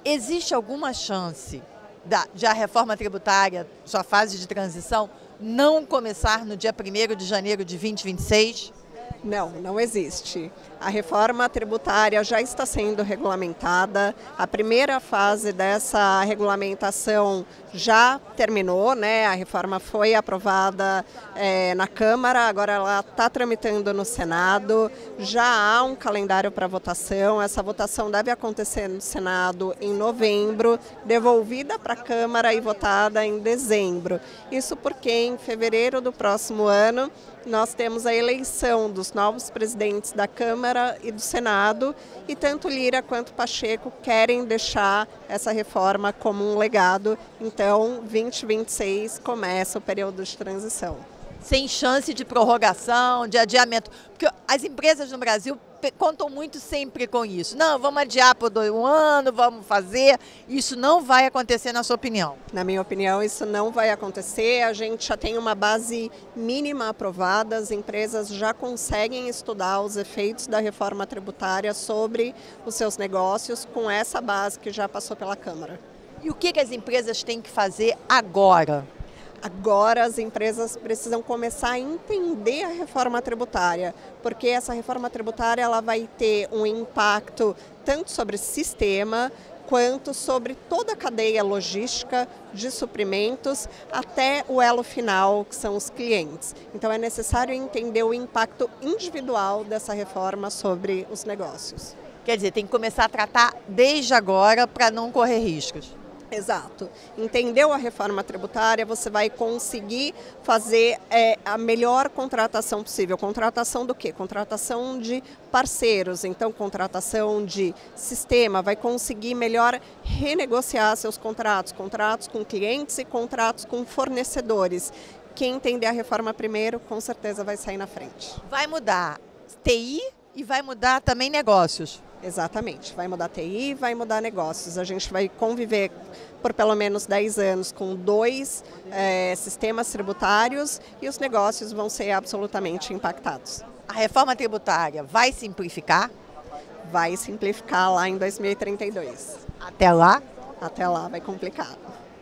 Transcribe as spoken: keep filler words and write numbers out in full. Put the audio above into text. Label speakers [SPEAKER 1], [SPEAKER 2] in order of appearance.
[SPEAKER 1] Existe alguma chance da, de a reforma tributária, sua fase de transição, não começar no dia primeiro de janeiro de dois mil e vinte e seis?
[SPEAKER 2] Não, não existe. A reforma tributária já está sendo regulamentada. A primeira fase dessa regulamentação já terminou, né? A reforma foi aprovada é, na Câmara, agora ela está tramitando no Senado. Já há um calendário para votação. Essa votação deve acontecer no Senado em novembro, devolvida para a Câmara e votada em dezembro. Isso porque em fevereiro do próximo ano nós temos a eleição dos novos presidentes da Câmara e do Senado, e tanto Lira quanto Pacheco querem deixar essa reforma como um legado. Então, vinte e vinte e seis começa o período de transição.
[SPEAKER 1] Sem chance de prorrogação, de adiamento, porque as empresas no Brasil contam muito sempre com isso. Não, vamos adiar por um ano, vamos fazer. Isso não vai acontecer, na sua opinião?
[SPEAKER 2] Na minha opinião, isso não vai acontecer. A gente já tem uma base mínima aprovada, as empresas já conseguem estudar os efeitos da reforma tributária sobre os seus negócios com essa base que já passou pela Câmara.
[SPEAKER 1] E o que, que as empresas têm que fazer agora?
[SPEAKER 2] Agora as empresas precisam começar a entender a reforma tributária, porque essa reforma tributária ela vai ter um impacto tanto sobre o sistema, quanto sobre toda a cadeia logística de suprimentos até o elo final, que são os clientes. Então é necessário entender o impacto individual dessa reforma sobre os negócios.
[SPEAKER 1] Quer dizer, tem que começar a tratar desde agora para não correr riscos.
[SPEAKER 2] Exato. Entendeu a reforma tributária, você vai conseguir fazer é, a melhor contratação possível. Contratação do quê? Contratação de parceiros, então contratação de sistema, vai conseguir melhor renegociar seus contratos, contratos com clientes e contratos com fornecedores. Quem entender a reforma primeiro, com certeza vai sair na frente.
[SPEAKER 1] Vai mudar T I e vai mudar também negócios.
[SPEAKER 2] Exatamente, vai mudar T I, vai mudar negócios. A gente vai conviver por pelo menos dez anos com dois é, sistemas tributários e os negócios vão ser absolutamente impactados.
[SPEAKER 1] A reforma tributária vai simplificar?
[SPEAKER 2] Vai simplificar lá em dois mil e trinta e dois.
[SPEAKER 1] Até lá?
[SPEAKER 2] Até lá vai complicar.